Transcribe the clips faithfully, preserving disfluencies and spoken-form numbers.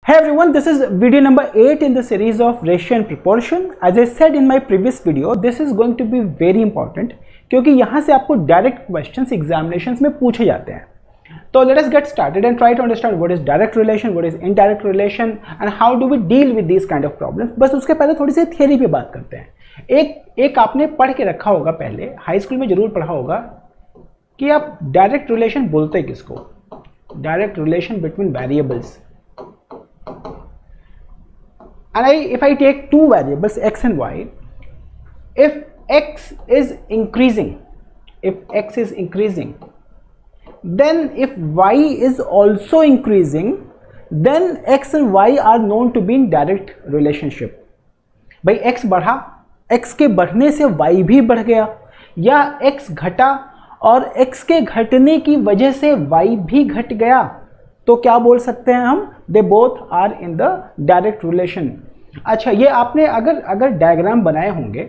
Hey everyone, this is video number eight in the series of ratio and proportion. As I said in my previous video, this is going to be very important क्योंकि यहाँ से आपको direct questions examinations में पूछे जाते हैं. तो let us get started and try to understand what is direct relation, what is indirect relation and how do we deal with these kind of problems. बस उसके पहले थोड़ी सी theory पे बात करते हैं. एक एक आपने पढ़ के रखा होगा, पहले हाई स्कूल में जरूर पढ़ा होगा कि आप डायरेक्ट रिलेशन बोलते हैं किसको? Direct relation between variables. And I, if I take two variables x and y, if x is increasing, if x is increasing, then if y is also increasing, then x and y are known to be in direct relationship. भाई x बढ़ा, x के बढ़ने से y भी बढ़ गया, या x घटा और x के घटने की वजह से y भी घट गया, तो क्या बोल सकते हैं हम? They both are in the direct relation. अच्छा, ये आपने अगर अगर डायग्राम बनाए होंगे,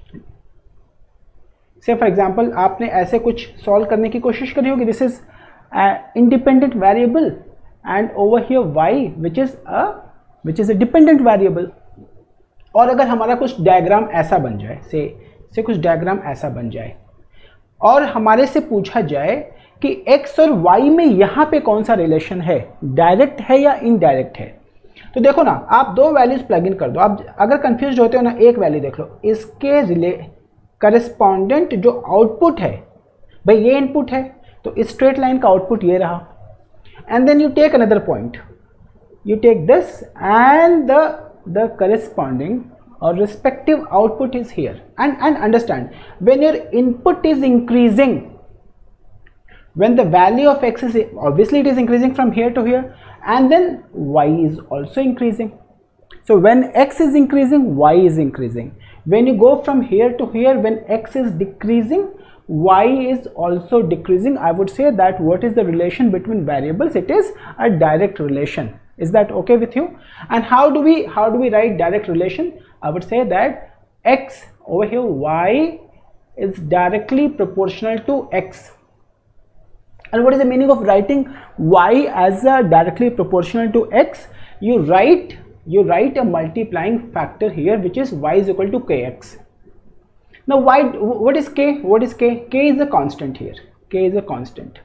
से फॉर एग्जांपल आपने ऐसे कुछ सॉल्व करने की कोशिश करी होगी. This is independent variable and over here Y which is a which is a dependent variable. और अगर हमारा कुछ डायग्राम ऐसा बन जाए, से से कुछ डायग्राम ऐसा बन जाए और हमारे से पूछा जाए कि x और y में यहाँ पे कौन सा रिलेशन है, डायरेक्ट है या इनडायरेक्ट है. तो देखो ना, आप दो वैल्यूज प्लग इन कर दो. आप अगर कंफ्यूज होते हो ना, एक वैल्यू देख लो, इसके रिले करस्पॉन्डेंट जो आउटपुट है, भाई ये इनपुट है तो स्ट्रेट लाइन का आउटपुट ये रहा. And then you take another point, you take this and the the corresponding और respective output is here. And and understand, when your input is increasing, when the value of x is, obviously it is increasing from here to here, and then y is also increasing. So when x is increasing, y is increasing. When you go from here to here, when x is decreasing, y is also decreasing. I would say that what is the relation between variables? It is a direct relation. Is that okay with you? And how do we how do we write direct relation? I would say that x over here, y is directly proportional to x. And what is the meaning of writing y as a directly proportional to x? You write you write a multiplying factor here, which is y is equal to kx. Now why, what is k? What is k? K is a constant here. K is a constant.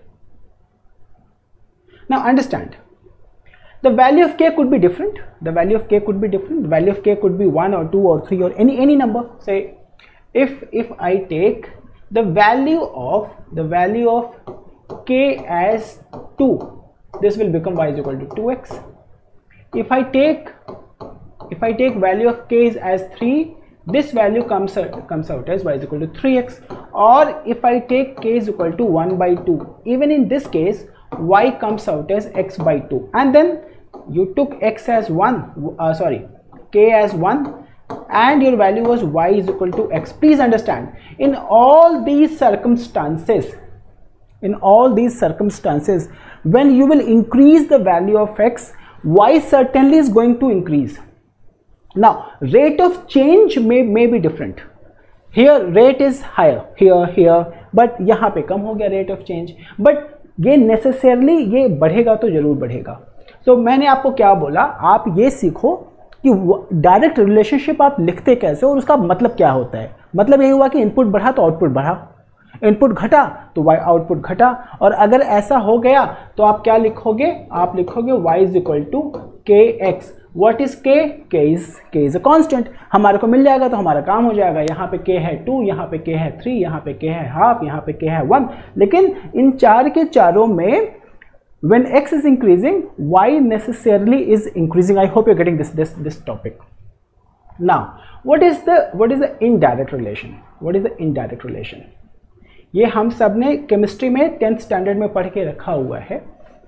Now understand, the value of k could be different. The value of k could be different. The value of k could be one or two or three or any any number. Say if if I take the value of the value of k as two, this will become y is equal to two x. If I take if I take value of k as three, this value comes out, comes out as y is equal to three x. Or if I take k is equal to one by two, even in this case y comes out as x by two. And then you took x as one, uh, sorry k as one, and your value was y is equal to x. Please understand, in all these circumstances in all these circumstances when you will increase the value of x, y certainly is going to increase. Now rate of change may may be different. Here rate is higher, here here, but यहाँ पे कम हो गया rate of change, but ये necessarily ये बढ़ेगा तो जरूर बढ़ेगा. तो so, मैंने आपको क्या बोला, आप ये सीखो कि डायरेक्ट रिलेशनशिप आप लिखते कैसे और उसका मतलब क्या होता है. मतलब यही हुआ कि इनपुट बढ़ा तो आउटपुट बढ़ा, इनपुट घटा तो y आउटपुट घटा. और अगर ऐसा हो गया तो आप क्या लिखोगे? आप लिखोगे y is equal to K X. What is k? k is k is a constant. हमारे को मिल जाएगा तो हमारा काम हो जाएगा. यहाँ पे k है टू, यहाँ पे k है थ्री, यहाँ पे k है हाफ, यहाँ पे k है वन. लेकिन इन चार के चारों में when x is increasing, y necessarily is increasing. I hope you're getting this this this topic. Now what is the what is the indirect relation? What is the indirect relation? ये हम सब ने chemistry में tenth standard में पढ़ के रखा हुआ है.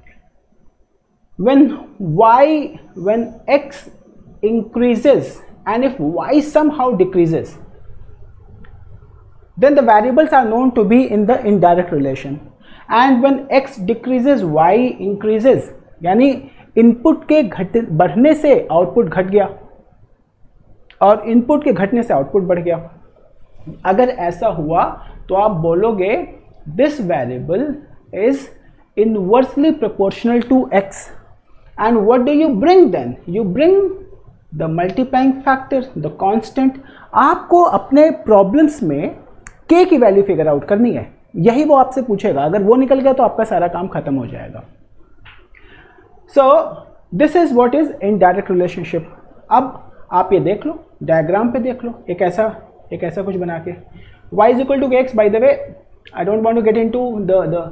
when y when x increases and if y somehow decreases, then the variables are known to be in the indirect relation. and when x decreases, y increases, यानी इनपुट के घट बढ़ने से आउटपुट घट गया और इनपुट के घटने से आउटपुट बढ़ गया. अगर ऐसा हुआ तो आप बोलोगे this variable is inversely proportional to x and what do you bring then? You bring the multiplying factor, the constant. आपको अपने प्रॉब्लम्स में k की वैल्यू फिगर आउट करनी है, यही वो आपसे पूछेगा. अगर वो निकल गया तो आपका सारा काम खत्म हो जाएगा. So this is what is indirect relationship. अब आप ये देख लो, डायग्राम पे देख लो, एक ऐसा एक ऐसा कुछ बना के y is equal to x. by the way, I don't want to get into the the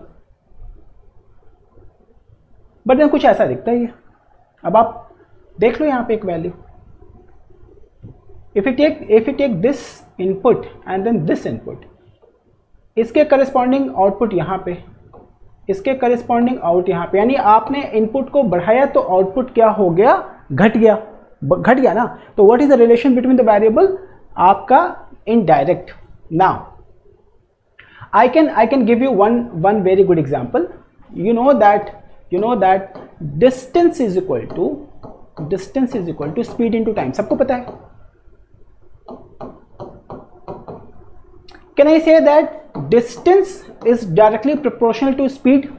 but then कुछ ऐसा दिखता ही है. अब आप देख लो यहाँ पे एक value. if you take if you take this input and then this input, इसके करस्पॉन्डिंग आउटपुट यहाँ पे, इसके करस्पॉन्डिंग आउट यहाँ पे, यानी आपने इनपुट को बढ़ाया तो आउटपुट क्या हो गया? घट गया. घट गया ना. तो what is the relation between the variable? आपका indirect. Now, I can I can give you one one very good example. You know that you know that distance is equal to distance is equal to speed into time. सबको पता है. Can I say that distance is directly proportional to speed?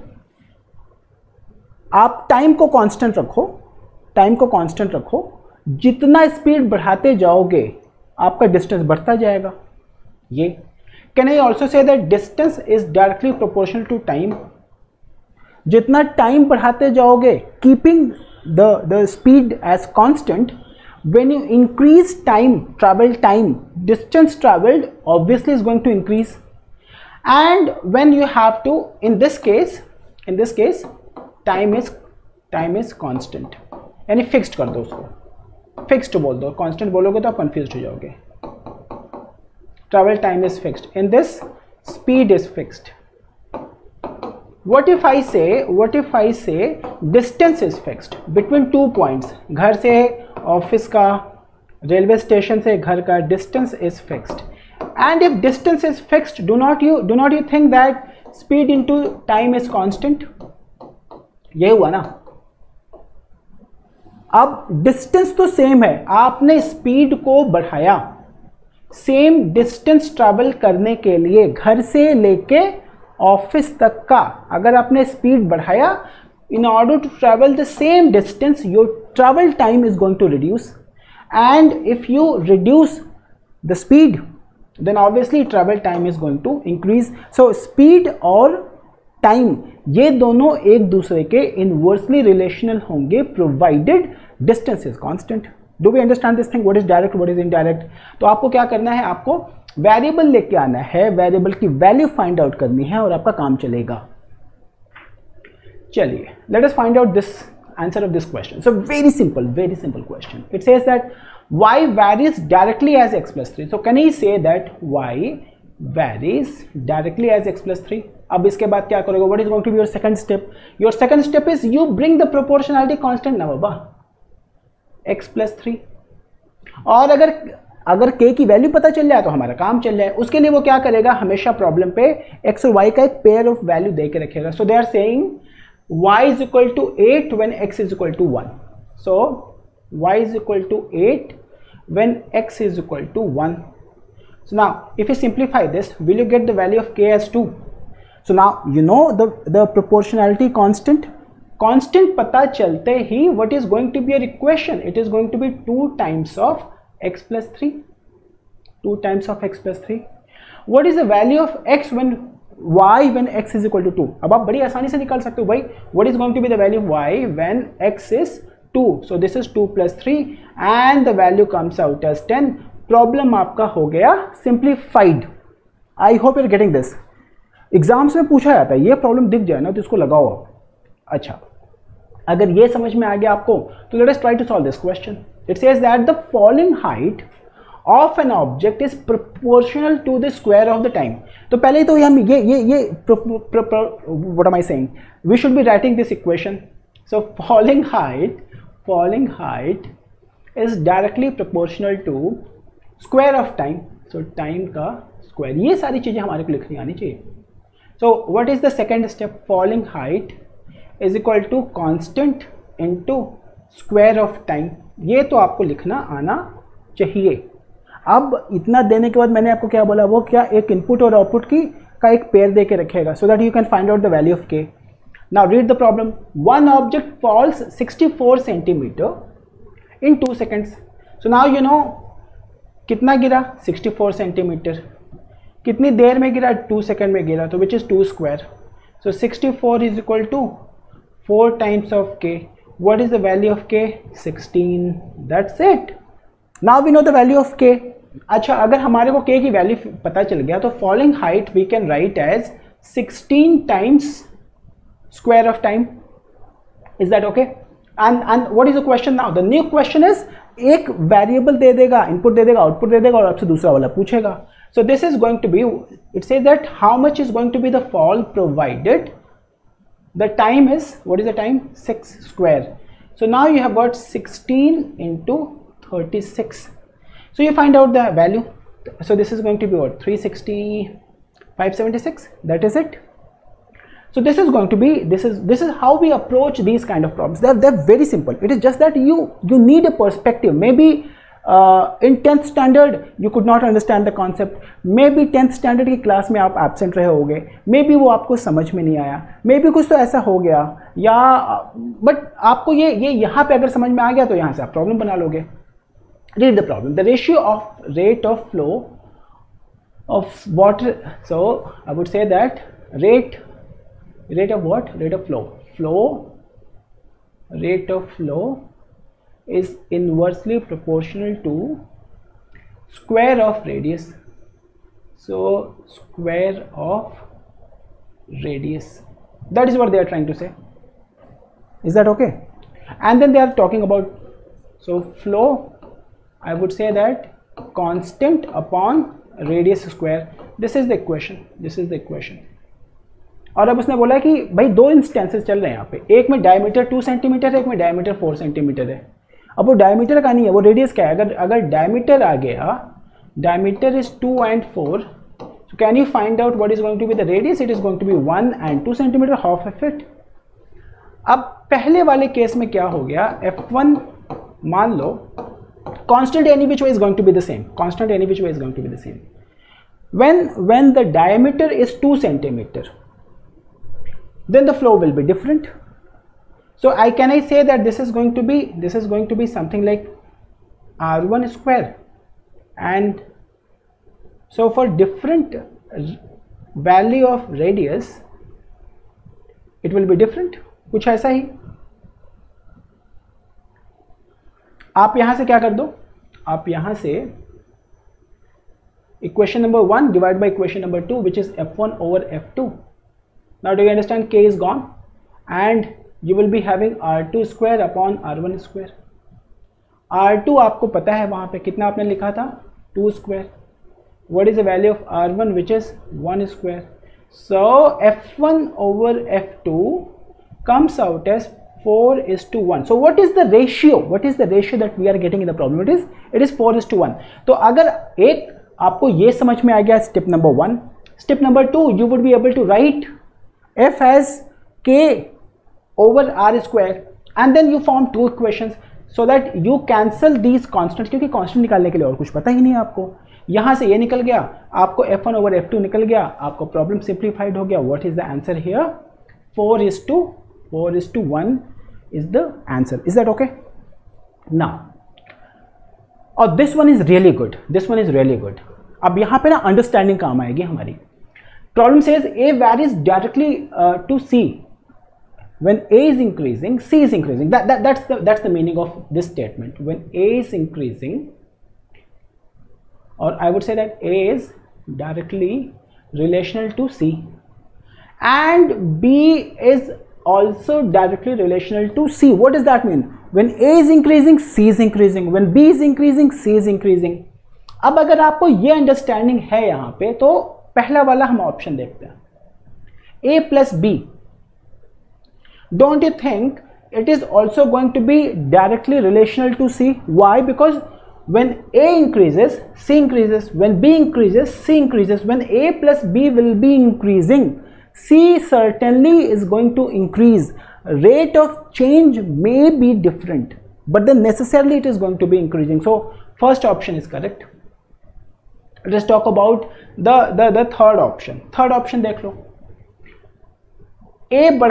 आप time को constant रखो, time को constant रखो, जितना speed बढ़ाते जाओगे आपका डिस्टेंस बढ़ता जाएगा. ये can I also say that distance is directly proportional to time. जितना टाइम बढ़ाते जाओगे, keeping the the speed as constant, when you increase time travel time, distance travelled obviously is going to increase. And when you have to, in this case in this case time is time is constant, यानी fixed कर दो उसको, fixed बोल दो. Constant बोलोगे तो आप confuse हो जाओगे. Travel time is fixed. In this, speed is fixed. What if I say, what if I say distance is fixed between two points? घर से ऑफिस का, रेलवे स्टेशन से घर का distance is fixed. And if distance is fixed, do not you do not you think that speed into time is constant? ये हुआ ना. अब distance तो सेम है, आपने स्पीड को बढ़ाया. सेम डिस्टेंस ट्रैवल करने के लिए घर से लेके ऑफिस तक का अगर आपने स्पीड बढ़ाया, in order to travel the same distance your travel time is going to reduce. And if you reduce the speed then obviously travel time is going to increase. So speed और time ये दोनों एक दूसरे के inversely relational होंगे provided distance is constant. Do we understand this thing? What is direct, what is indirect? तो आपको क्या करना है? आपको वेरिएबल लेके आना है, वेरिएबल की वैल्यू फाइंड आउट करनी है और आपका काम चलेगा. चलिए, let us find out this answer of this question. So very simple, very simple question. It says that y varies directly as x plus three. So can I say that y varies directly as x plus three? अब इसके बाद क्या करोगे? What is going to be your second step? Your second step is you bring the proportionality constant now बाबा x plus three. और अगर अगर k की वैल्यू पता चल जाए तो हमारा काम चल जाए. उसके लिए वो क्या करेगा? हमेशा प्रॉब्लम पे x और y का एक पेयर ऑफ वैल्यू दे के रखेगा. So they are saying y is equal to eight when x is equal to one. So y is equal to eight when x is equal to one. So now if you simplify this, will you get the value of k as two? So now you know the the proportionality constant. Constant पता चलते ही what is going to be your equation? It is going to be two times of x plus three. two times of x plus three. What is the value of x when y when x is equal to two? अब आप बड़ी आसानी से निकाल सकते हो भाई. What is going to be the value of y when x is two? So this is two plus three and the value comes out as ten. Problem आपका हो गया simplified. I hope you're getting this. Exams में पूछा जाता है, ये problem दिख जाए ना तो इसको लगाओ आप. अच्छा, अगर ये समझ में आ गया आपको तो let us try to solve this question. It says that the falling height of an object is proportional to the square of the time. तो पहले तो हम ये ये ये what am I saying, we should be writing this equation. So falling height falling height is directly proportional to square of time. So time का square, ये सारी चीजें हमारे को लिखनी आनी चाहिए. So what is the second step? Falling height is equal to constant into square of time. ये तो आपको लिखना आना चाहिए. अब इतना देने के बाद मैंने आपको क्या बोला, वो क्या एक इनपुट और आउटपुट की का एक पेयर दे के रखेगा so that you can find out the value of K. Now read the problem. One object falls sixty-four centimeter in two seconds. So now you know कितना गिरा sixty-four centimeter, कितनी देर में गिरा two सेकंड में गिरा, तो which is two square. So sixty-four is equal to four times of k. What is the value of k? sixteen. That's it. Now we know the value of k. अच्छा, अगर हमारे को k की value पता चल गया तो following height we can write as sixteen times square of time. Is that okay? And and what is the question now? The new question is, एक वेरिएबल दे देगा, इनपुट दे देगा, आउटपुट दे देगा और आपसे दूसरा वाला पूछेगा. So this is going to be, it says that how much is going to be the fall provided. The time is, what is the time? six square. So now you have got sixteen into thirty-six. So you find out the value. So this is going to be what? three sixty, five seventy-six. That is it. So this is going to be, this is this is how we approach these kind of problems. They're, they're very simple. It is just that you you need a perspective. Maybe uh, in tenth standard you could not understand the concept. Maybe tenth standard की class में आप absent रहे होगे. Maybe वो आपको समझ में नहीं आया. Maybe कुछ तो ऐसा हो गया या but आपको ये ये यहाँ पे अगर समझ में आ गया तो यहाँ से आप प्रॉब्लम बना लोगे. Read the problem. The ratio of rate of flow of water. So I would say that rate. Rate of what? Rate of flow. Flow, rate of flow is inversely proportional to square of radius. So square of radius. That is what they are trying to say. Is that okay? And then they are talking about, so flow, I would say that constant upon radius square. This is the equation. This is the equation. और अब उसने बोला कि भाई दो instances चल रहे हैं यहाँ पे, एक में डायमीटर टू सेंटीमीटर है, एक में डायमीटर फोर सेंटीमीटर है. अब वो डायमीटर का नहीं है, वो रेडियस का है. अगर अगर डायमीटर आ गया, diameter is two and four, so can you find out what is going to be the radius? It is going to be one and two centimetre, half of it. अब पहले वाले case में क्या हो गया, F one मान लो constant any which way is going to be the same, constant any which way is going to be the same. When when the diameter is two centimetre, then the flow will be different. So I can I say that this is going to be, this is going to be something like r one square, and so for different value of radius it will be different. कुछ ऐसा ही. आप यहां से क्या कर दो, आप यहां से equation number one divided by equation number two, which is f one over f two. Now do you understand? K is gone and you will be having r two square upon r one square. r two आपको पता है वहाँ पे कितना आपने लिखा था, two square. What is the value of r one, which is one square. So f one over f two comes out as four is to one. So what is the ratio? What is the ratio that we are getting in the problem? It is it is four is to one. तो अगर एक आपको ये समझ में आ गया step number one, step number two you would be able to write f as k over r square and then you form two equations so that you cancel these constants, क्योंकि constant निकालने के लिए और कुछ पता ही नहीं है आपको. यहाँ से ये निकल गया, आपको f one over f two निकल गया, आपको प्रॉब्लम सिंप्लीफाइड हो गया. What is the answer here? four is to four is to one is the answer. Is that okay? Now, और this one is really good. This one is really good. अब यहाँ पे ना understanding काम आएगी हमारी. Problem says A varies directly uh, to C. When A is increasing, C is increasing. That, that, that's, the, that's the meaning of this statement. When A is increasing, or I would say that A is directly relational to C, and B is also directly relational to C. What does that mean? When A is increasing, C is increasing. When B is increasing, C is increasing. अब अगर आपको ये understanding है यहाँ पे, तो पहला वाला हम ऑप्शन देखते हैं, a plus b. Don't you think it is also going to be directly relational to C? Why? Because when A increases, C increases. When B increases, C increases. When A plus B will be increasing, C certainly is going to increase. Rate of change may be different, but then necessarily it is going to be increasing. So first option is correct. Let's talk about the the the third option. Third option देख लो, A बढ़ा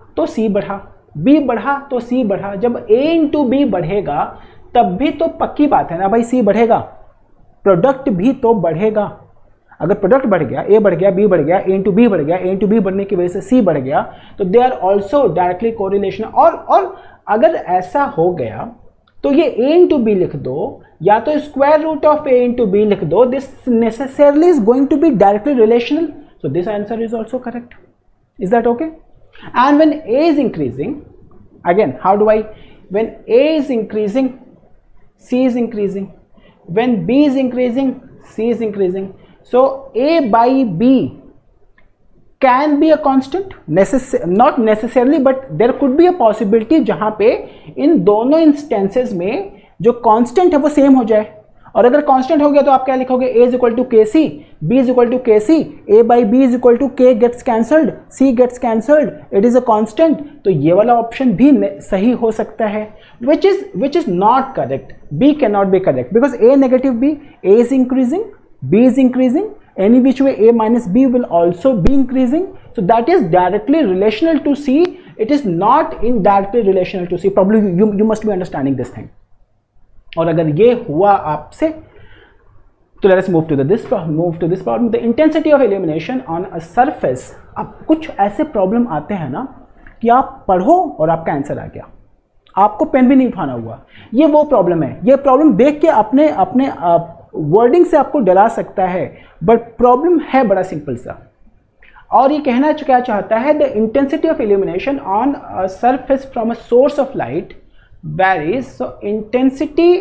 तो C बढ़ा, B बढ़ा तो C बढ़ा। जब A into B बढ़ेगा तब भी तो पक्की बात है ना भाई C बढ़ेगा, प्रोडक्ट भी तो बढ़ेगा। अगर प्रोडक्ट बढ़ गया, A बढ़ गया, B बढ़ गया, A इंटू बी बढ़ गया, A इंटू बी बढ़ने की वजह से C बढ़ गया, तो they are also directly correlation. और और अगर ऐसा हो गया तो ये A इंटू बी लिख दो या तो square root of A into B लिख दो, this necessarily is going to be directly relational, so this answer is also correct. Is that okay? And when A is increasing, again how do I, when A is increasing C is increasing, when B is increasing C is increasing, so A by B can be a constant, necess- not necessarily but there could be a possibility जहां पे इन दोनों instances में जो constant है वो same हो जाए। और अगर कांस्टेंट हो गया तो आप क्या लिखोगे, A is equal to K C, B is equal to K C, A by B is equal to K gets cancelled, C gets cancelled, it is a constant. तो ये वाला ऑप्शन भी सही हो सकता है, which is which is not correct. B can not be correct because A negative B, A is increasing, B is increasing, any which way A minus B will also be increasing, so that is directly relational to C, it is not indirectly relational to C. Probably you, you must be understanding this thing. और अगर ये हुआ आपसे तो let us move to the this move to this problem, the intensity of illumination on a surface। अब कुछ ऐसे problem आते हैं ना कि आप पढ़ो और आपका आंसर आ गया, आपको पेन भी नहीं उठाना हुआ, ये वो प्रॉब्लम है। ये प्रॉब्लम देख के अपने अपने वर्डिंग से आपको डरा सकता है, बट प्रॉब्लम है बड़ा सिंपल सा। और ये कहना क्या चाहता है, the intensity of illumination on a surface from a source of light varies, so intensity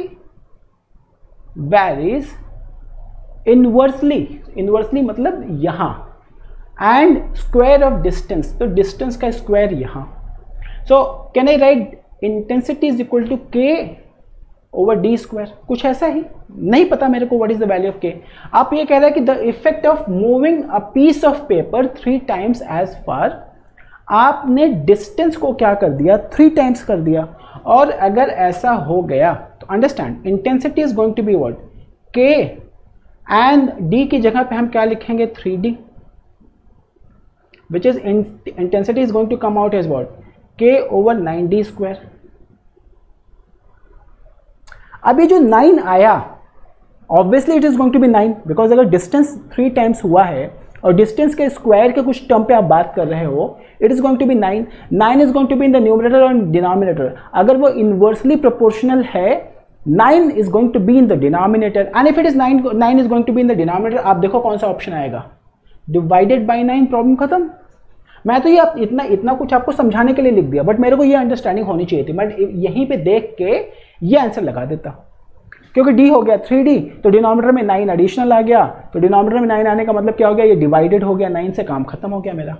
varies inversely, inversely मतलब यहां, एंड स्क्वायर ऑफ डिस्टेंस, तो डिस्टेंस का स्क्वायर यहां। So can I write intensity is equal to K over D square, कुछ ऐसा ही, नहीं पता मेरे को what is the value of K. आप ये कह रहे हैं कि the effect of moving a piece of paper three times as far, आपने डिस्टेंस को क्या कर दिया, थ्री टाइम्स कर दिया। और अगर ऐसा हो गया तो understand intensity is going to be what, K, and D की जगह पे हम क्या लिखेंगे, three D, which is intensity is going to come out as what, K over nine D square. अभी जो नाइन आया, obviously it is going to be nine, because अगर डिस्टेंस थ्री टाइम्स हुआ है और डिस्टेंस के स्क्वायर के कुछ टर्म पे आप बात कर रहे हो, it is going to be nine. Nine is going to be in the numerator और डिनोमिनेटर। अगर वो इनवर्सली प्रोपोर्शनल है, nine is going to be in the denominator, and if it is nine, nine is going to be in the denominator, आप देखो कौन सा option आएगा, divided by nine, problem खत्म। मैं तो ये आप इतना इतना कुछ आपको समझाने के लिए लिख दिया, बट मेरे को ये अंडरस्टैंडिंग होनी चाहिए थी। मैं यहीं पे देख के ये आंसर लगा देता, क्योंकि डी हो गया थ्री डी, तो डिनोमिनेटर में नाइन एडिशनल आ गया, तो डिनोमिनेटर में नाइन आने का मतलब क्या हो गया, ये डिवाइडेड हो गया, नाइन से काम खत्म हो गया मेरा।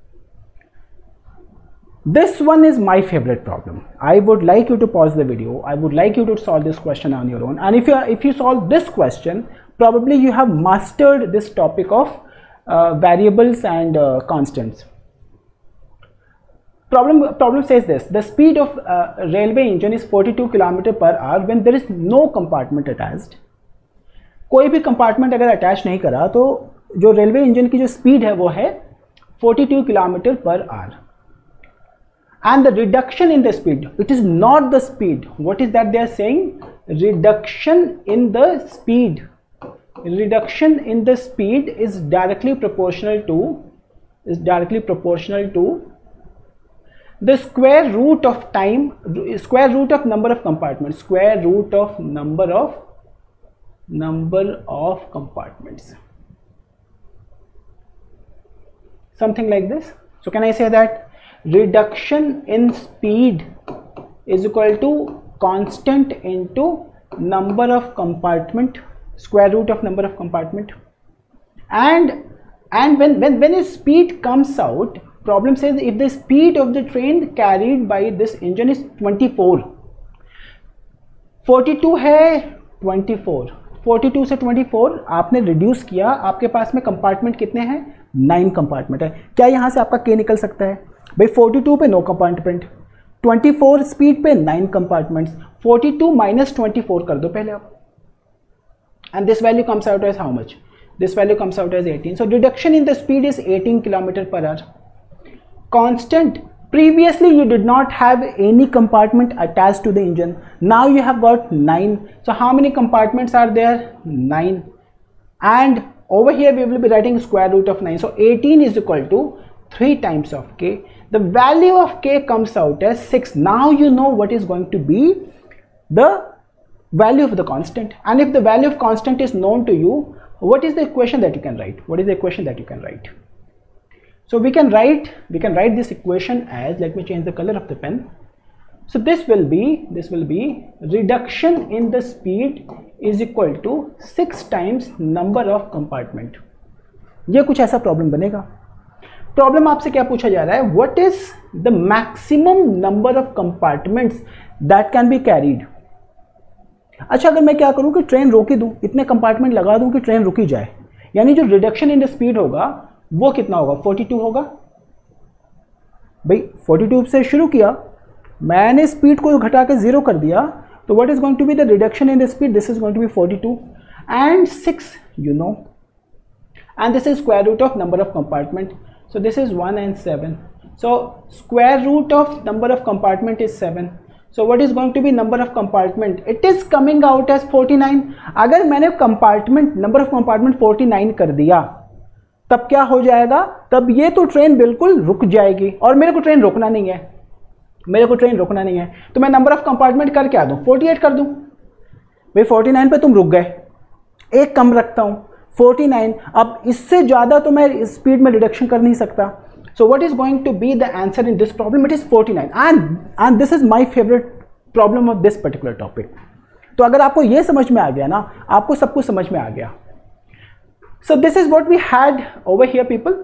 This one is my favourite problem. I would like you to pause the video, I would like you to solve this question on your own, and if you if you solve this question, probably you have mastered this topic of uh, variables and uh, constants. Problem, problem says this, the speed of uh, railway engine is forty-two kilometers per hour when there is no compartment attached. कोई भी compartment अगर attach नहीं करा तो जो railway engine की जो speed है वो है forty-two kilometers per hour. And the reduction in the speed, it is not the speed. What is that they are saying? Reduction in the speed. Reduction in the speed is directly proportional to is directly proportional to the square root of time, square root of number of compartments, square root of number of number of compartments, something like this. So can I say that reduction in speed is equal to constant into number of compartment, square root of number of compartment, and and when when when a speed comes out, problem says if the speed of the train carried by this engine is twenty-four, forty-two है twenty-four, forty-two से twenty-four आपने reduce किया, आपके पास में compartment कितने हैं, nine compartment है। क्या यहाँ से आपका के निकल सकता है भाई, forty-two पे नो कंपार्टमेंट, twenty-four स्पीड पे nine compartments, forty-two minus twenty-four कर दो पहले आप, and this value comes out as how much, this value comes out as eighteen. So reduction in the speed is eighteen kilometers per hour. Constant Previously you did not have any compartment attached to the engine. Now you have got nine. So how many compartments are there? nine. And over here we will be writing square root of nine. So eighteen is equal to three times of k. The value of k comes out as six. Now you know what is going to be the value of the constant. And if the value of constant is known to you, what is the equation that you can write? What is the equation that you can write? So we can write we can write this equation as, let me change the color of the pen. So this will be this will be reduction in the speed is equal to six times number of compartment. ये कुछ ऐसा problem बनेगा. Problem आपसे क्या पूछा जा रहा है? What is the maximum number of compartments that can be carried. अच्छा, अगर मैं क्या करूं कि ट्रेन रोकी दूं, इतने कंपार्टमेंट लगा दूं कि ट्रेन रुकी जाए, यानी जो रिडक्शन इन द स्पीड होगा वो कितना होगा? बयालीस होगा. भाई बयालीस से शुरू किया, मैंने स्पीड को घटा के जीरो कर दिया, तो what is going to be the reduction in the speed? This is going to be बयालीस and six, you know, and this is square root of number of compartment. So this is one and seven. So square root of number of compartment is seven. So what is going to be number of compartment? It is coming out as forty-nine. अगर मैंने compartment number of compartment forty-nine कर दिया, तब क्या हो जाएगा? तब ये तो ट्रेन बिल्कुल रुक जाएगी, और मेरे को ट्रेन रोकना नहीं है. मेरे को ट्रेन रोकना नहीं है तो मैं नंबर ऑफ कंपार्टमेंट कर क्या दूं? अड़तालीस कर दूं. भाई उनचास पे तुम रुक गए, एक कम रखता हूं उनचास. अब इससे ज़्यादा तो मैं स्पीड में रिडक्शन कर नहीं सकता. So what is going to be the answer in this problem? It is forty-nine, and and this is my favorite problem of this particular topic. तो अगर आपको ये समझ में आ गया ना, आपको सब कुछ समझ में आ गया. So this is what we had over here, people.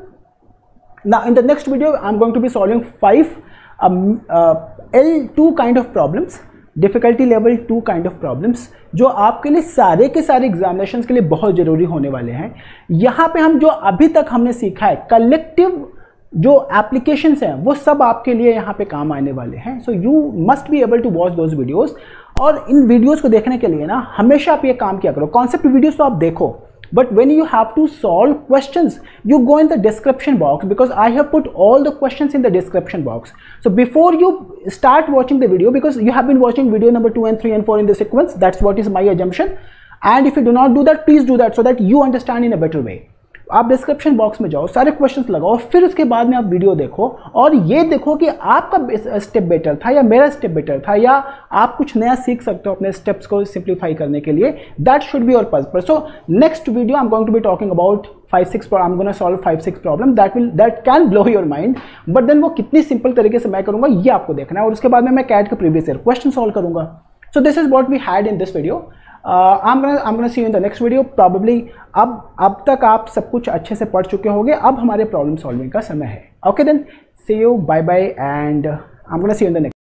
Now in the next video I'm going to be solving five um, uh, L two kind of problems, difficulty level two kind of problems, जो आपके लिए सारे के सारे examinations के लिए बहुत ज़रूरी होने वाले हैं. यहाँ पे हम जो अभी तक हमने सीखा है, कलेक्टिव जो एप्लीकेशंस हैं, वो सब आपके लिए यहाँ पे काम आने वाले हैं. So you must be able to watch those videos. और इन वीडियोस को देखने के लिए ना हमेशा आप ये काम किया करो. कॉन्सेप्ट वीडियोस तो आप देखो, but when you have to solve questions, you go in the description box, because I have put all the questions in the description box. So before you start watching the video, because you have been watching video number two and three and four in the sequence, that's what is my assumption. And if you do not do that, please do that so that you understand in a better way. आप description box में जाओ, सारे questions लगाओ, फिर उसके बाद में आप वीडियो देखो और ये देखो कि आपका स्टेप बेटर था या मेरा स्टेप बेटर था, या आप कुछ नया सीख सकते हो अपने स्टेप्स को सिंप्लीफाई करने के लिए. That should be your purpose. So next video I am going to be talking about five six I am gonna solve five six problem that will that can blow your mind. But then वो कितनी simple तरीके से मैं करूँगा ये आपको देखना है, और उसके बाद में मैं कैट के प्रीवियस ईयर क्वेश्चन सॉल्व करूँगा. So this is what we had in this video. I'm gonna I'm gonna see you in the next video probably. अब अब तक आप सब कुछ अच्छे से पढ़ चुके होंगे, अब हमारे प्रॉब्लम सॉल्विंग का समय है. Okay then, see you, bye bye, and I am gonna see you in the next